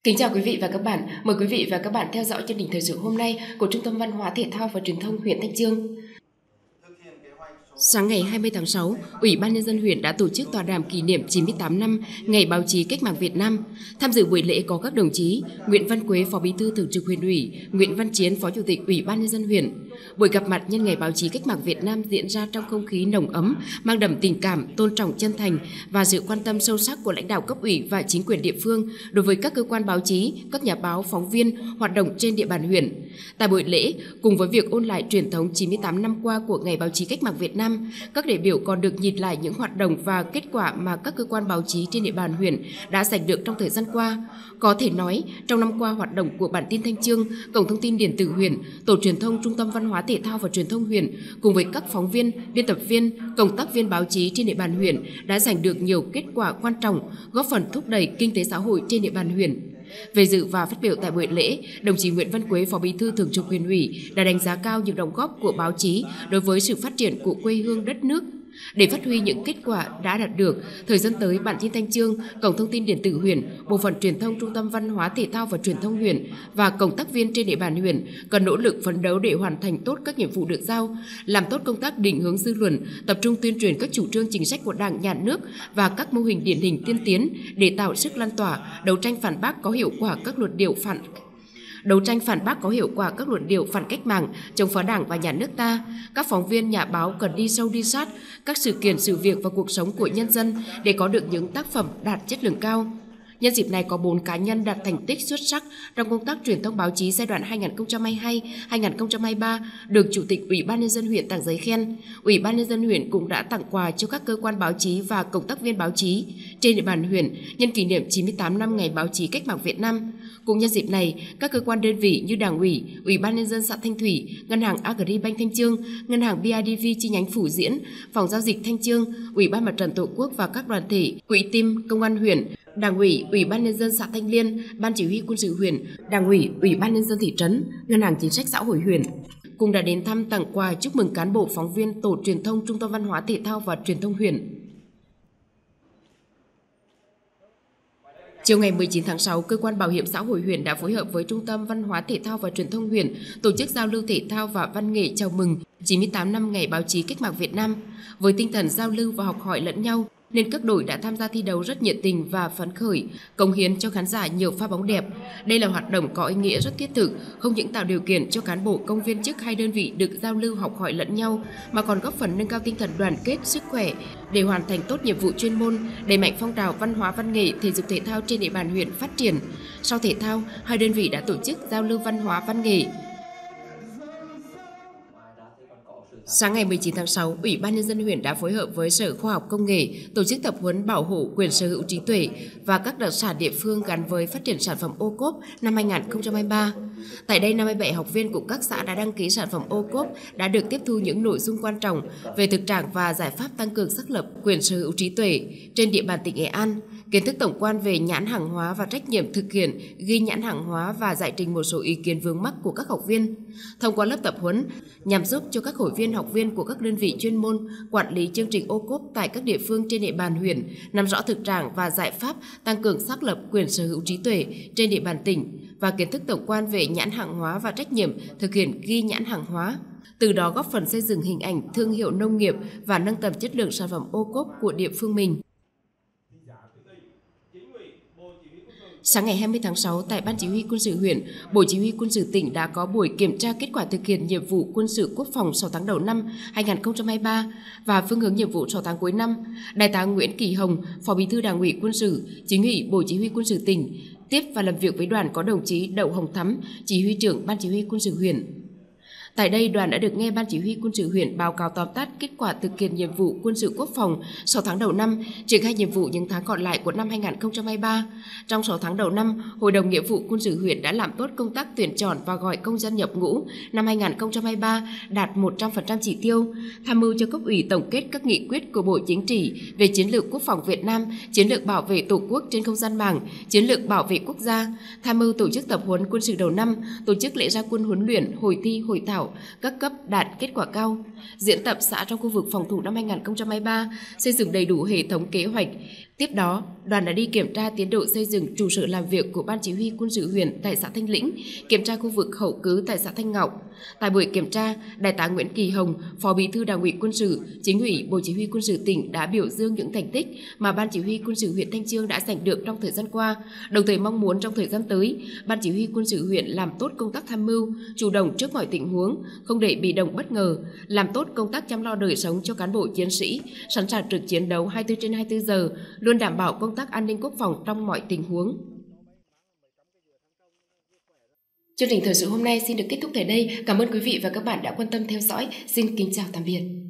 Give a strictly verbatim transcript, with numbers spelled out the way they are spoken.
Kính chào quý vị và các bạn. Mời quý vị và các bạn theo dõi chương trình thời sự hôm nay của Trung tâm Văn hóa Thể thao và Truyền thông huyện Thanh Chương. Sáng ngày hai mươi tháng sáu, Ủy ban Nhân dân huyện đã tổ chức tọa đàm kỷ niệm chín mươi tám năm Ngày Báo chí Cách mạng Việt Nam. Tham dự buổi lễ có các đồng chí Nguyễn Văn Quế, Phó Bí thư Thường trực Huyện ủy, Nguyễn Văn Chiến, Phó Chủ tịch Ủy ban Nhân dân huyện. Buổi gặp mặt nhân Ngày Báo chí Cách mạng Việt Nam diễn ra trong không khí nồng ấm, mang đậm tình cảm, tôn trọng chân thành và sự quan tâm sâu sắc của lãnh đạo cấp ủy và chính quyền địa phương đối với các cơ quan báo chí, các nhà báo, phóng viên hoạt động trên địa bàn huyện. Tại buổi lễ, cùng với việc ôn lại truyền thống chín mươi tám năm qua của Ngày Báo chí Cách mạng Việt Nam, các đại biểu còn được nhìn lại những hoạt động và kết quả mà các cơ quan báo chí trên địa bàn huyện đã giành được trong thời gian qua. Có thể nói, trong năm qua hoạt động của Bản tin Thanh Chương, Cổng thông tin điện tử huyện, Tổ truyền thông Trung tâm Văn hóa Thể thao và Truyền thông huyện cùng với các phóng viên, biên tập viên, công tác viên báo chí trên địa bàn huyện đã giành được nhiều kết quả quan trọng, góp phần thúc đẩy kinh tế xã hội trên địa bàn huyện. Về dự và phát biểu tại buổi lễ, đồng chí Nguyễn Văn Quế, Phó Bí thư Thường trực Huyện ủy đã đánh giá cao những đóng góp của báo chí đối với sự phát triển của quê hương đất nước. Để phát huy những kết quả đã đạt được, thời gian tới Bản tin Thanh Chương, Cổng thông tin điện tử huyện, Bộ phận truyền thông Trung tâm Văn hóa Thể thao và Truyền thông huyện và công tác viên trên địa bàn huyện cần nỗ lực phấn đấu để hoàn thành tốt các nhiệm vụ được giao, làm tốt công tác định hướng dư luận, tập trung tuyên truyền các chủ trương chính sách của Đảng, Nhà nước và các mô hình điển hình tiên tiến để tạo sức lan tỏa, đấu tranh phản bác có hiệu quả các luận điệu phản Đấu tranh phản bác có hiệu quả các luận điệu phản cách mạng, chống phá Đảng và Nhà nước ta. Các phóng viên, nhà báo cần đi sâu đi sát các sự kiện, sự việc và cuộc sống của nhân dân để có được những tác phẩm đạt chất lượng cao. Nhân dịp này có bốn cá nhân đạt thành tích xuất sắc trong công tác truyền thông báo chí giai đoạn hai nghìn không trăm hai mươi hai đến hai nghìn không trăm hai mươi ba được Chủ tịch Ủy ban Nhân dân huyện tặng giấy khen. Ủy ban Nhân dân huyện cũng đã tặng quà cho các cơ quan báo chí và công tác viên báo chí trên địa bàn huyện nhân kỷ niệm chín mươi tám năm Ngày Báo chí Cách mạng Việt Nam. Cùng nhân dịp này, các cơ quan đơn vị như Đảng ủy, Ủy ban Nhân dân xã Thanh Thủy, Ngân hàng Agribank Thanh Chương, Ngân hàng bê i đê vê chi nhánh Phủ Diễn, Phòng giao dịch Thanh Chương, Ủy ban Mặt trận Tổ quốc và các đoàn thể, Quỹ Tim, Công an huyện, Đảng ủy, Ủy ban Nhân dân xã Thanh Liên, Ban chỉ huy quân sự huyện, Đảng ủy, Ủy ban Nhân dân thị trấn, Ngân hàng Chính sách Xã hội huyện cùng đã đến thăm, tặng quà, chúc mừng cán bộ, phóng viên Tổ truyền thông Trung tâm Văn hóa Thể thao và Truyền thông huyện. Chiều ngày mười chín tháng sáu, Cơ quan Bảo hiểm xã hội huyện đã phối hợp với Trung tâm Văn hóa Thể thao và Truyền thông huyện tổ chức giao lưu thể thao và văn nghệ chào mừng chín mươi tám năm Ngày Báo chí Cách mạng Việt Nam. Với tinh thần giao lưu và học hỏi lẫn nhau, nên các đội đã tham gia thi đấu rất nhiệt tình và phấn khởi, cống hiến cho khán giả nhiều pha bóng đẹp. Đây là hoạt động có ý nghĩa rất thiết thực, không những tạo điều kiện cho cán bộ, công viên chức hai đơn vị được giao lưu học hỏi lẫn nhau, mà còn góp phần nâng cao tinh thần đoàn kết, sức khỏe để hoàn thành tốt nhiệm vụ chuyên môn, đẩy mạnh phong trào văn hóa văn nghệ, thể dục thể thao trên địa bàn huyện phát triển. Sau thể thao, hai đơn vị đã tổ chức giao lưu văn hóa văn nghệ. Sáng ngày mười chín tháng sáu, Ủy ban Nhân dân huyện đã phối hợp với Sở Khoa học Công nghệ tổ chức tập huấn bảo hộ quyền sở hữu trí tuệ và các đặc sản địa phương gắn với phát triển sản phẩm ô cốp năm hai nghìn không trăm hai mươi ba. Tại đây, năm mươi bảy học viên của các xã đã đăng ký sản phẩm ô cốp đã được tiếp thu những nội dung quan trọng về thực trạng và giải pháp tăng cường xác lập quyền sở hữu trí tuệ trên địa bàn tỉnh Nghệ An, kiến thức tổng quan về nhãn hàng hóa và trách nhiệm thực hiện ghi nhãn hàng hóa và giải trình một số ý kiến vướng mắc của các học viên. Thông qua lớp tập huấn nhằm giúp cho các hội viên, học viên của các đơn vị chuyên môn quản lý chương trình ô cốp tại các địa phương trên địa bàn huyện nắm rõ thực trạng và giải pháp tăng cường xác lập quyền sở hữu trí tuệ trên địa bàn tỉnh và kiến thức tổng quan về nhãn hàng hóa và trách nhiệm thực hiện ghi nhãn hàng hóa. Từ đó góp phần xây dựng hình ảnh thương hiệu nông nghiệp và nâng tầm chất lượng sản phẩm ô cốp của địa phương mình. Sáng ngày hai mươi tháng sáu, tại Ban chỉ huy quân sự huyện, Bộ Chỉ huy quân sự tỉnh đã có buổi kiểm tra kết quả thực hiện nhiệm vụ quân sự quốc phòng sáu tháng đầu năm hai nghìn không trăm hai mươi ba và phương hướng nhiệm vụ sáu tháng cuối năm. Đại tá Nguyễn Kỳ Hồng, Phó Bí thư Đảng ủy quân sự, Chính ủy Bộ Chỉ huy quân sự tỉnh tiếp và làm việc với đoàn có đồng chí Đậu Hồng Thắm, Chỉ huy trưởng Ban chỉ huy quân sự huyện. Tại đây, đoàn đã được nghe Ban chỉ huy quân sự huyện báo cáo tóm tắt kết quả thực hiện nhiệm vụ quân sự quốc phòng sáu tháng đầu năm, triển khai nhiệm vụ những tháng còn lại của năm hai nghìn không trăm hai mươi ba. Trong sáu tháng đầu năm, Hội đồng Nghĩa vụ quân sự huyện đã làm tốt công tác tuyển chọn và gọi công dân nhập ngũ năm hai nghìn không trăm hai mươi ba đạt một trăm phần trăm chỉ tiêu, tham mưu cho cấp ủy tổng kết các nghị quyết của Bộ Chính trị về chiến lược quốc phòng Việt Nam, chiến lược bảo vệ Tổ quốc trên không gian mạng, chiến lược bảo vệ quốc gia, tham mưu tổ chức tập huấn quân sự đầu năm, tổ chức lễ ra quân huấn luyện, hội thi, hội thảo các cấp đạt kết quả cao, diễn tập xã trong khu vực phòng thủ năm hai nghìn không trăm hai mươi ba, xây dựng đầy đủ hệ thống kế hoạch, Tiếp đó, đoàn đã đi kiểm tra tiến độ xây dựng trụ sở làm việc của Ban Chỉ huy Quân sự huyện tại xã Thanh Lĩnh, kiểm tra khu vực hậu cứ tại xã Thanh Ngọc. Tại buổi kiểm tra, Đại tá Nguyễn Kỳ Hồng, Phó Bí thư Đảng ủy Quân sự, Chính ủy Bộ Chỉ huy Quân sự tỉnh đã biểu dương những thành tích mà Ban Chỉ huy Quân sự huyện Thanh Chương đã giành được trong thời gian qua, đồng thời mong muốn trong thời gian tới, Ban Chỉ huy Quân sự huyện làm tốt công tác tham mưu, chủ động trước mọi tình huống, không để bị động bất ngờ, làm tốt công tác chăm lo đời sống cho cán bộ chiến sĩ, sẵn sàng trực chiến đấu hai mươi tư trên hai mươi tư giờ, luôn đảm bảo công tác an ninh quốc phòng trong mọi tình huống. Chương trình thời sự hôm nay xin được kết thúc tại đây. Cảm ơn quý vị và các bạn đã quan tâm theo dõi. Xin kính chào tạm biệt.